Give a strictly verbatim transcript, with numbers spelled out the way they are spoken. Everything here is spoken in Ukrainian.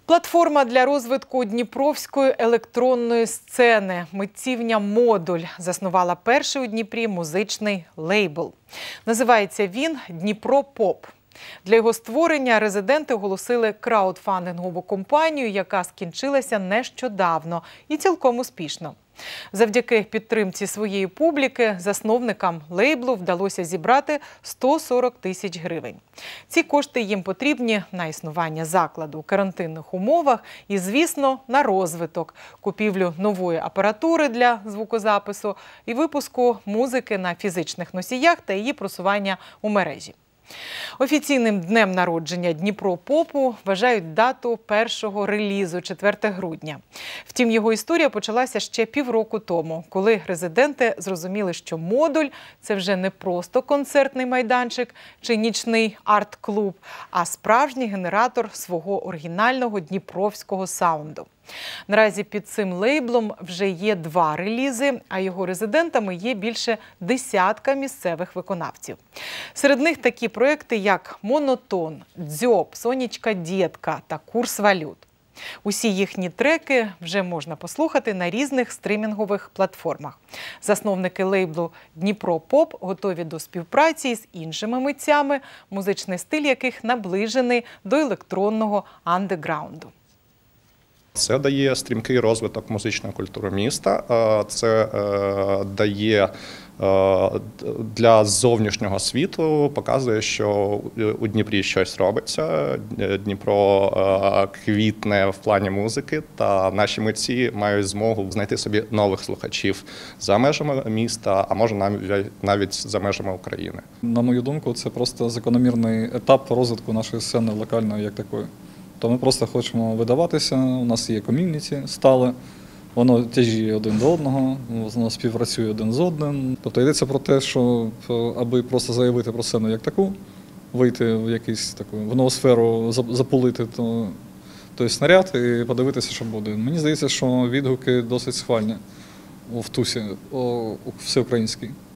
Платформа для розвитку дніпровської електронної сцени «Митцівня Модуль» заснувала перший у Дніпрі музичний лейбл. Називається він «Дніпро Поп». Для його створення резиденти оголосили краудфандингову кампанію, яка скінчилася нещодавно і цілком успішно. Завдяки підтримці своєї публіки засновникам лейблу вдалося зібрати сто сорок тисяч гривень. Ці кошти їм потрібні на існування закладу у карантинних умовах і, звісно, на розвиток, купівлю нової апаратури для звукозапису і випуску музики на фізичних носіях та її просування у мережі. Офіційним днем народження Дніпро Попу вважають дату першого релізу – четверте грудня. Втім, його історія почалася ще півроку тому, коли резиденти зрозуміли, що модуль – це вже не просто концертний майданчик чи нічний арт-клуб, а справжній генератор свого оригінального дніпровського саунду. Наразі під цим лейблом вже є два релізи, а його резидентами є більше десятка місцевих виконавців. Серед них такі проекти, як «Монотон», «Дзьоб», «Сонечка Дєтка» та «Курс валют». Усі їхні треки вже можна послухати на різних стримінгових платформах. Засновники лейблу «Дніпро Поп» готові до співпраці з іншими митцями, музичний стиль яких наближений до електронного андеграунду. Це дає стрімкий розвиток музичної культури міста, це дає для зовнішнього світу, показує, що у Дніпрі щось робиться, Дніпро квітне в плані музики, та наші митці мають змогу знайти собі нових слухачів за межами міста, а може навіть за межами України. На мою думку, це просто закономірний етап розвитку нашої сцени локальної як такої. То ми просто хочемо видаватися, у нас є ком'юніті стале, воно тяжіє один до одного, воно співпрацює один з одним. Тобто йдеться про те, що аби просто заявити про сцену як таку, вийти в якусь таку в ноосферу, запулити то, той снаряд і подивитися, що буде. Мені здається, що відгуки досить схвальні в тусі, всеукраїнській.